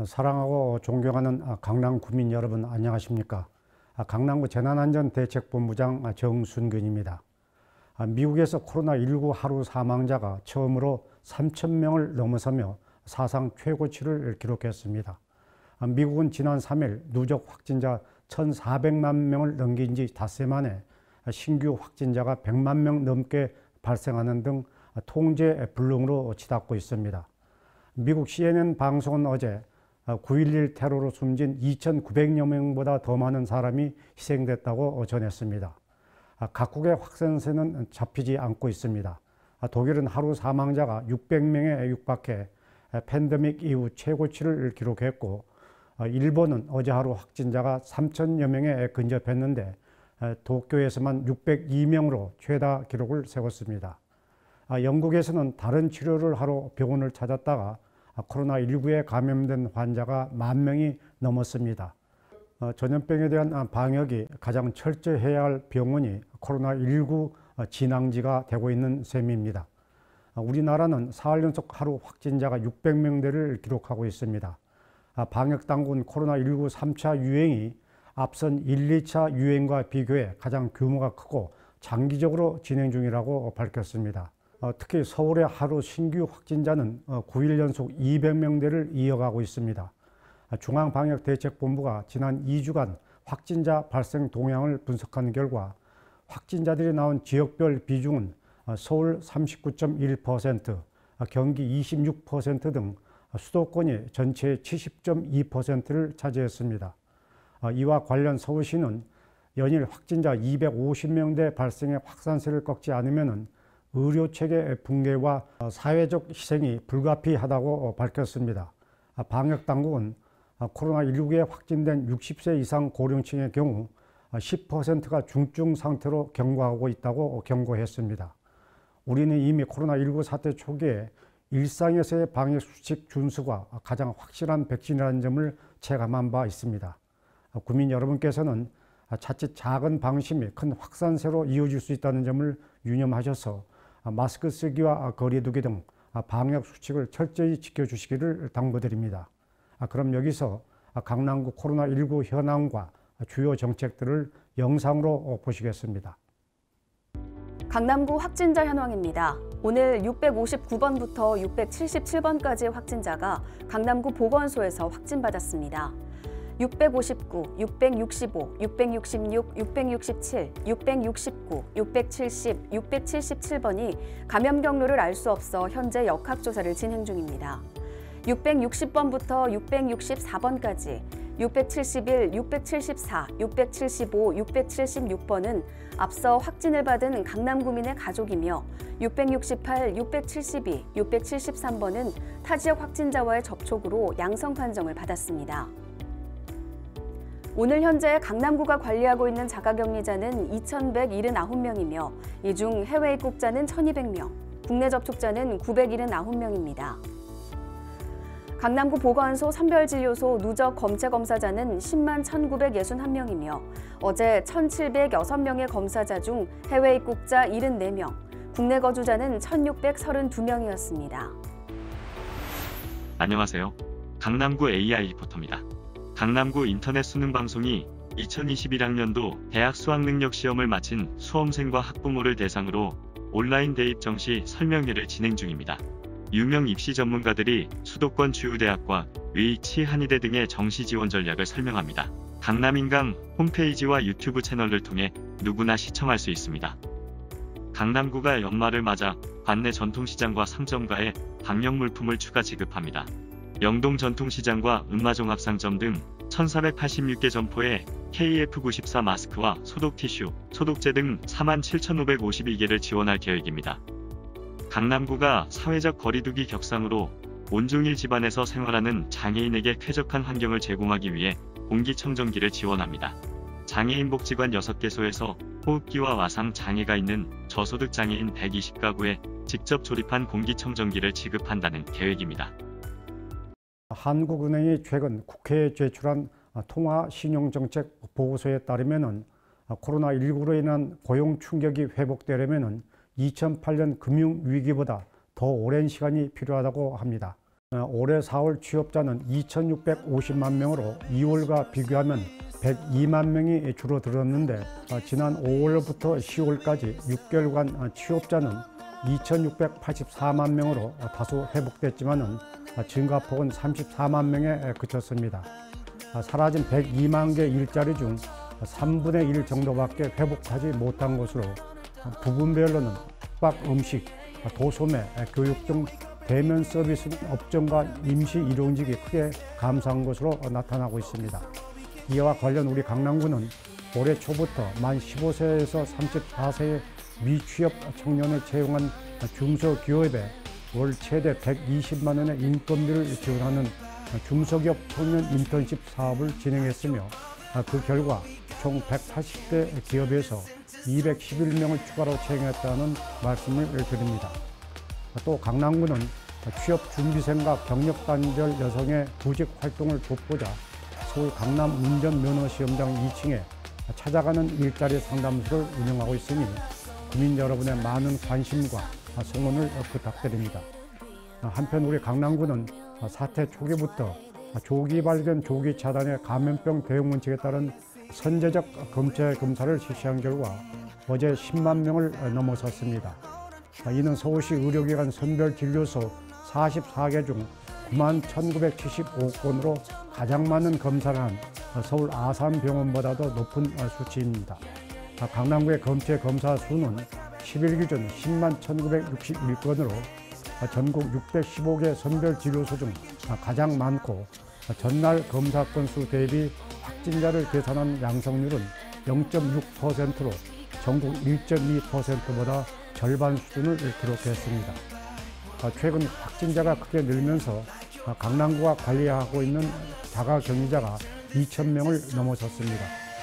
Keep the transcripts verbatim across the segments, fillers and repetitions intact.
사랑하고 존경하는 강남 구민 여러분, 안녕하십니까? 강남구 재난안전대책본부장 정순근입니다. 미국에서 코로나 일구 하루 사망자가 처음으로 삼천 명을 넘어서며 사상 최고치를 기록했습니다. 미국은 지난 삼 일 누적 확진자 천사백만 명을 넘긴 지 닷새 만에 신규 확진자가 백만 명 넘게 발생하는 등 통제 불능으로 치닫고 있습니다. 미국 씨엔엔 방송은 어제 구 일일 테러로 숨진 이천구백여 명보다 더 많은 사람이 희생됐다고 전했습니다. 각국의 확산세는 잡히지 않고 있습니다. 독일은 하루 사망자가 육백 명에 육박해 팬데믹 이후 최고치를 기록했고, 일본은 어제 하루 확진자가 삼천여 명에 근접했는데 도쿄에서만 육백이 명으로 최다 기록을 세웠습니다. 영국에서는 다른 치료를 하러 병원을 찾았다가 코로나 일구에 감염된 환자가 만 명이 넘었습니다. 전염병에 대한 방역이 가장 철저해야 할 병원이 코로나 일구 진앙지가 되고 있는 셈입니다. 우리나라는 사흘 연속 하루 확진자가 육백 명대를 기록하고 있습니다. 방역당국은 코로나 일구 삼 차 유행이 앞선 일, 이 차 유행과 비교해 가장 규모가 크고 장기적으로 진행 중이라고 밝혔습니다. 특히 서울의 하루 신규 확진자는 구 일 연속 이백 명대를 이어가고 있습니다. 중앙방역대책본부가 지난 이 주간 확진자 발생 동향을 분석한 결과 확진자들이 나온 지역별 비중은 서울 삼십구 점 일 퍼센트, 경기 이십육 퍼센트 등 수도권이 전체의 칠십 점 이 퍼센트를 차지했습니다. 이와 관련 서울시는 연일 확진자 이백오십 명대 발생의 확산세를 꺾지 않으면 의료체계 붕괴와 사회적 희생이 불가피하다고 밝혔습니다. 방역당국은 코로나 일구에 확진된 육십 세 이상 고령층의 경우 십 퍼센트가 중증 상태로 경과하고 있다고 경고했습니다. 우리는 이미 코로나 일구 사태 초기에 일상에서의 방역수칙 준수가 가장 확실한 백신이라는 점을 체감한 바 있습니다. 국민 여러분께서는 자칫 작은 방심이 큰 확산세로 이어질 수 있다는 점을 유념하셔서 마스크 쓰기와 거리 두기 등 방역 수칙을 철저히 지켜주시기를 당부드립니다. 그럼 여기서 강남구 코로나 일구 현황과 주요 정책들을 영상으로 보시겠습니다. 강남구 확진자 현황입니다. 오늘 육백오십구 번부터 육백칠십칠 번까지 확진자가 강남구 보건소에서 확진받았습니다. 육백오십구, 육백육십오, 육백육십육, 육백육십칠, 육백육십구, 육백칠십, 육백칠십칠 번이 감염 경로를 알 수 없어 현재 역학조사를 진행 중입니다. 육백육십 번부터 육백육십사 번까지, 육백칠십일, 육백칠십사, 육백칠십오, 육백칠십육 번은 앞서 확진을 받은 강남구민의 가족이며 육백육십팔, 육백칠십이, 육백칠십삼 번은 타 지역 확진자와의 접촉으로 양성 판정을 받았습니다. 오늘 현재 강남구가 관리하고 있는 자가격리자는 이천백칠십구 명이며 이 중 해외 입국자는 천이백 명, 국내 접촉자는 구백칠십구 명입니다. 강남구 보건소 선별진료소 누적 검체 검사자는 십만 천구백육십일 명이며 어제 천칠백육 명의 검사자 중 해외 입국자 칠십사 명, 국내 거주자는 천육백삼십이 명이었습니다. 안녕하세요. 강남구 에이아이 리포터입니다. 강남구 인터넷 수능 방송이 이천이십일 학년도 대학 수학능력시험을 마친 수험생과 학부모를 대상으로 온라인 대입 정시 설명회를 진행 중입니다. 유명 입시 전문가들이 수도권 주요 대학과 의, 치, 한의대 등의 정시 지원 전략을 설명합니다. 강남인강 홈페이지와 유튜브 채널을 통해 누구나 시청할 수 있습니다. 강남구가 연말을 맞아 관내 전통시장과 상점가에 방역 물품을 추가 지급합니다. 영동 전통시장과 은마종합상점 등 천사백팔십육 개 점포에 케이에프 구십사 마스크와 소독 티슈, 소독제 등 사만 칠천오백오십이 개를 지원할 계획입니다. 강남구가 사회적 거리두기 격상으로 온종일 집안에서 생활하는 장애인에게 쾌적한 환경을 제공하기 위해 공기청정기를 지원합니다. 장애인 복지관 여섯 개소에서 호흡기와 와상 장애가 있는 저소득 장애인 백이십 가구에 직접 조립한 공기청정기를 지급한다는 계획입니다. 한국은행이 최근 국회에 제출한 통화신용정책 보고서에 따르면 코로나 일구로 인한 고용 충격이 회복되려면 이천팔 년 금융위기보다 더 오랜 시간이 필요하다고 합니다. 올해 사월 취업자는 이천육백오십만 명으로 이월과 비교하면 백이만 명이 줄어들었는데 지난 오월부터 시월까지 육 개월간 취업자는 이천육백팔십사만 명으로 다소 회복됐지만은 증가폭은 삼십사만 명에 그쳤습니다. 사라진 백이만 개 일자리 중 삼분의 일 정도밖에 회복하지 못한 것으로 부분별로는 숙박, 음식, 도소매, 교육 등 대면 서비스 업종과 임시 일용직이 크게 감소한 것으로 나타나고 있습니다. 이와 관련 우리 강남구는 올해 초부터 만 십오 세에서 삼십사 세의 미취업 청년을 채용한 중소기업에 월 최대 백이십만 원의 인건비를 지원하는 중소기업 청년 인턴십 사업을 진행했으며 그 결과 총 백팔십 대 기업에서 이백십일 명을 추가로 채용했다는 말씀을 드립니다. 또 강남구는 취업 준비생과 경력 단절 여성의 구직 활동을 돕고자 서울 강남 운전면허시험장 이 층에 찾아가는 일자리 상담소를 운영하고 있으니 국민 여러분의 많은 관심과 성원을 부탁드립니다. 한편 우리 강남구는 사태 초기부터 조기 발견, 조기 차단의 감염병 대응 원칙에 따른 선제적 검체 검사를 실시한 결과 어제 십만 명을 넘어섰습니다. 이는 서울시 의료기관 선별진료소 사십사 개 중 구만 천구백칠십오 건으로 가장 많은 검사를 한 서울 아산병원보다도 높은 수치입니다. 강남구의 검체 검사 수는 십일 기준 십만 천구백육십일 건으로 전국 육백십오 개 선별진료소 중 가장 많고 전날 검사 건수 대비 확진자를 계산한 양성률은 영 점 육 퍼센트로 전국 일 점 이 퍼센트보다 절반 수준을 기록했습니다. 최근 확진자가 크게 늘면서 강남구가 관리하고 있는 자가격리자가 이천 명을 넘어섰습니다.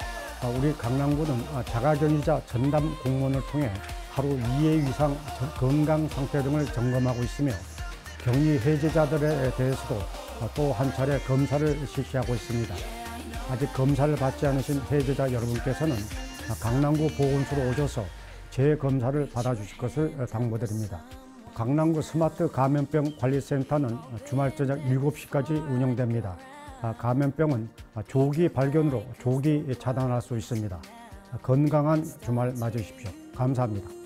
우리 강남구는 자가격리자 전담 공무원을 통해 하루 이 회 이상 건강 상태 등을 점검하고 있으며 격리 해제자들에 대해서도 또 한 차례 검사를 실시하고 있습니다. 아직 검사를 받지 않으신 해제자 여러분께서는 강남구 보건소로 오셔서 재검사를 받아주실 것을 당부드립니다. 강남구 스마트 감염병 관리센터는 주말 저녁 일곱 시까지 운영됩니다. 감염병은 조기 발견으로 조기 차단할 수 있습니다. 건강한 주말 맞으십시오. 감사합니다.